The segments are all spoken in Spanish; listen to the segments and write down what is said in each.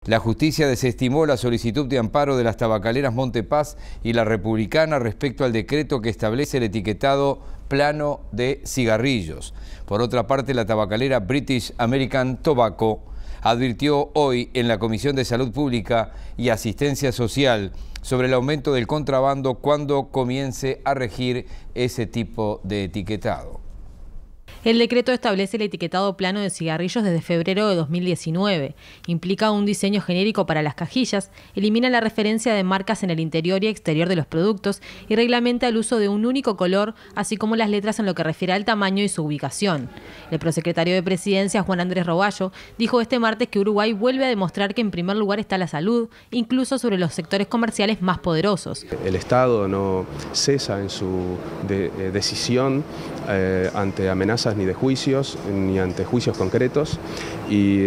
La justicia desestimó la solicitud de amparo de las tabacaleras Montepaz y La Republicana respecto al decreto que establece el etiquetado plano de cigarrillos. Por otra parte, la tabacalera British American Tobacco advirtió hoy en la Comisión de Salud Pública y Asistencia Social sobre el aumento del contrabando cuando comience a regir ese tipo de etiquetado. El decreto establece el etiquetado plano de cigarrillos desde febrero de 2019. Implica un diseño genérico para las cajillas, elimina la referencia de marcas en el interior y exterior de los productos y reglamenta el uso de un único color, así como las letras en lo que refiere al tamaño y su ubicación. El prosecretario de Presidencia, Juan Andrés Roballo, dijo este martes que Uruguay vuelve a demostrar que en primer lugar está la salud, incluso sobre los sectores comerciales más poderosos. El Estado no cesa en su decisión ante amenazas ni de juicios, ni ante juicios concretos y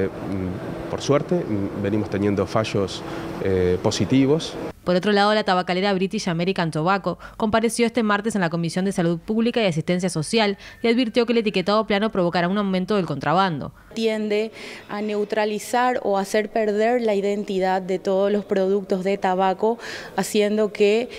por suerte venimos teniendo fallos positivos. Por otro lado, la tabacalera British American Tobacco compareció este martes en la Comisión de Salud Pública y Asistencia Social y advirtió que el etiquetado plano provocará un aumento del contrabando. Tiende a neutralizar o hacer perder la identidad de todos los productos de tabaco, haciendo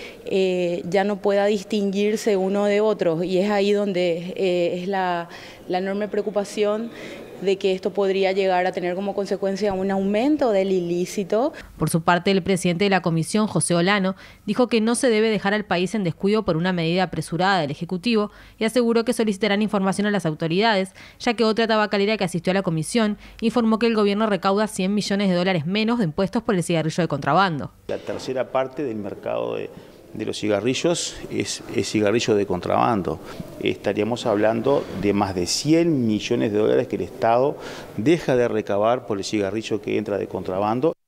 que ya no pueda distinguirse uno de otros, y es ahí donde es la enorme preocupación de que esto podría llegar a tener como consecuencia un aumento del ilícito. Por su parte, el presidente de la comisión, José Olano, dijo que no se debe dejar al país en descuido por una medida apresurada del Ejecutivo y aseguró que solicitarán información a las autoridades, ya que otra tabacalera que asistió a la comisión informó que el gobierno recauda $100 millones menos de impuestos por el cigarrillo de contrabando. La tercera parte del mercado de los cigarrillos es cigarrillo de contrabando. Estaríamos hablando de más de $100 millones que el Estado deja de recabar por el cigarrillo que entra de contrabando.